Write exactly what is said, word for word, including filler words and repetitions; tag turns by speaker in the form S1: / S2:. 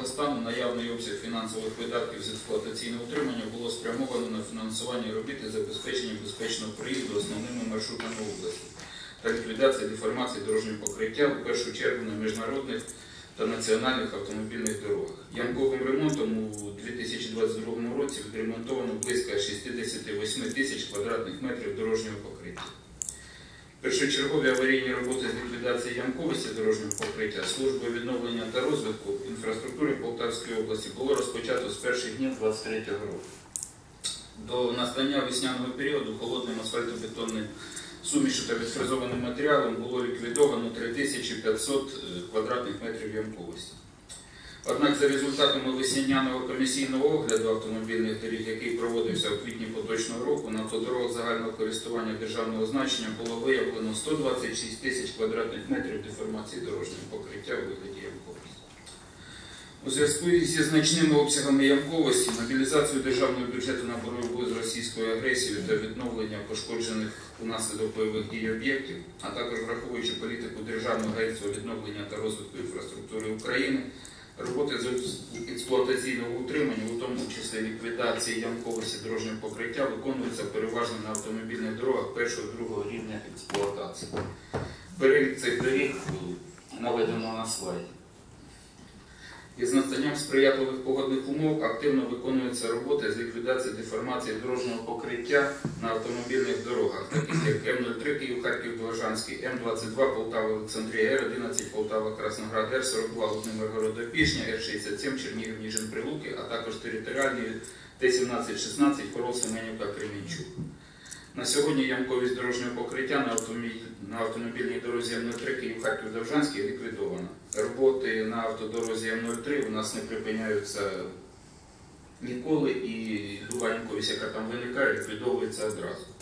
S1: воєнного стану наявний обсяг фінансових видатків з експлуатаційного утримання було спрямовано на фінансування робіт і забезпечення безпечного проїзду основними маршрутами області та ліквідації деформації дорожнього покриття, в першу чергу на міжнародних та національних автомобільних дорогах. Ямковим ремонтом у дві тисячі двадцять другому році відремонтовано близько шістдесят вісім тисяч квадратних метрів дорожнього покриття. Першочергові аварійні роботи з ліквідації ямковості дорожнього покриття службою відновлення та розвитку інфраструктури Полтавської області було розпочато з перших днів дві тисячі двадцять третього року. До настання весняного періоду холодним асфальтобетонним сумішю та відфрезованим матеріалом було ліквідовано три тисячі п'ятсот квадратних метрів ямковості. Однак за результатами весняного комісійного огляду автомобільних доріг, який проводився в квітні поточного року, на автодорогах загального користування державного значення було виявлено сто двадцять шість тисяч квадратних метрів деформації дорожнього покриття у вигляді ямковості. У зв'язку зі значними обсягами ямковості, мобілізацію державного бюджету на боротьбу з російською агресією та відновлення пошкоджених унаслідок бойових дій об'єктів, а також враховуючи політику Державного агентства відновлення та розвитку інфраструктури України, роботи з експлуатаційного утримання, у тому числі ліквідації ямковості дорожнього покриття, виконуються переважно на автомобільних дорогах першого-другого рівня експлуатації. Перелік цих доріг наведено на слайді. Із настанням сприятливих погодних умов активно виконуються роботи з ліквідації деформації дорожнього покриття на автомобільних дорогах, таких як М нуль три Київ-Харків-Довжанський, М двадцять два Полтава-Олександрія, Р одинадцять Полтава-Красноград, Р сорок два Володимир-Город-Опішня, Р шістдесят сім Чернігів-Ніжин-Прилуки, а також територіальні Т сімнадцять шістнадцять Хорол-Семенівка-Кремінчук. На сьогодні ямковість дорожнього покриття на, автомобіль... на автомобільній дорозі М нуль три Київ-Харків-Довжанський ліквідована. Роботи на автодорозі М нуль три у нас не припиняються ніколи, і люба ямковість, яка там виникає, ліквідовується одразу.